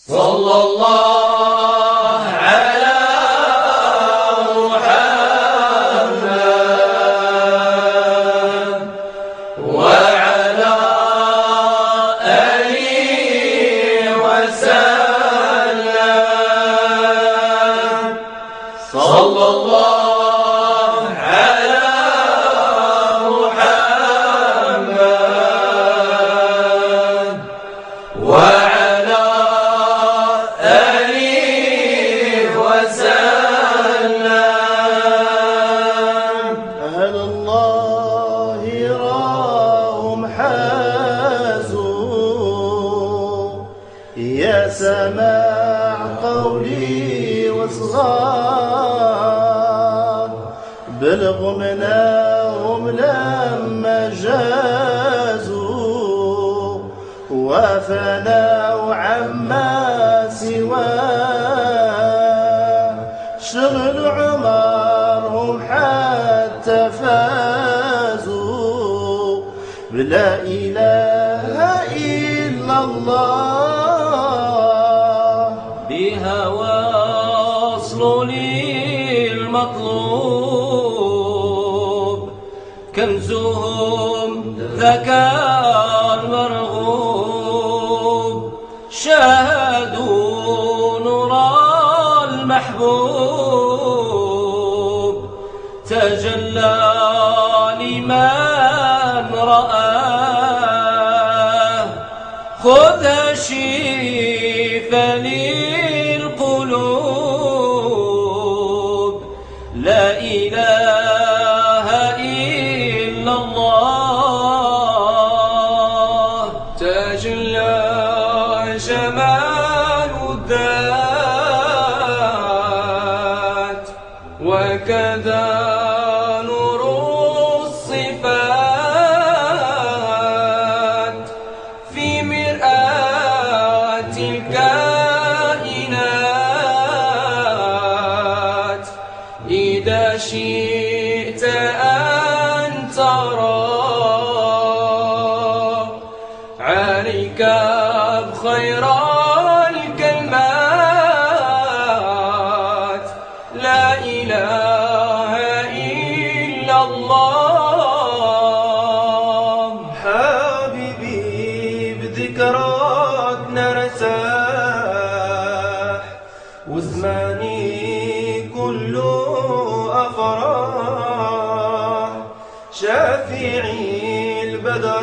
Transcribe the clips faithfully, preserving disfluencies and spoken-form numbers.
صلى الله على محمد وعلى آله وسلم. صلى الله على محمد وعلى آله وسلم. أهل الله راهم حازوا يا سماع قولي وصغار، بلغ منهم لما جازوا وفنوا عما سواه، شغل عمرهم حتى فازوا بلا إله إلا الله. بها وصل للمطلوب كنزهم ذكى المرغوب، شاهدوا نور المحبوب تجلى لمن رآه، خذ شفاء للقلوب، لا إله إلا الله. تجلى جمال الذات وكذا نور الصفات في مرآة الكائنات، إذا شئت أن ترى عليك بخير الكلمات، لا إله إلا الله. حبيبي بذكراك نرتاح، وزماني كله أفراح، شافعي البدر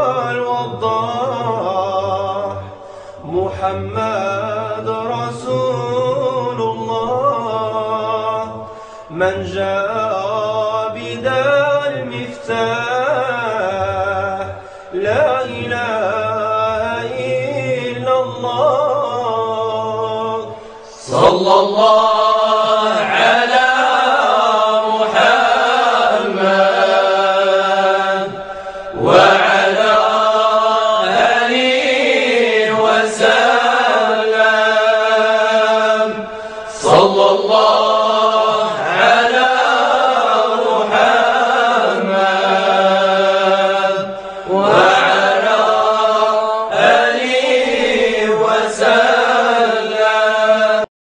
الوضاح، محمد رسول الله، من جاء بذا المفتاح، لا إله إلا الله. صلى الله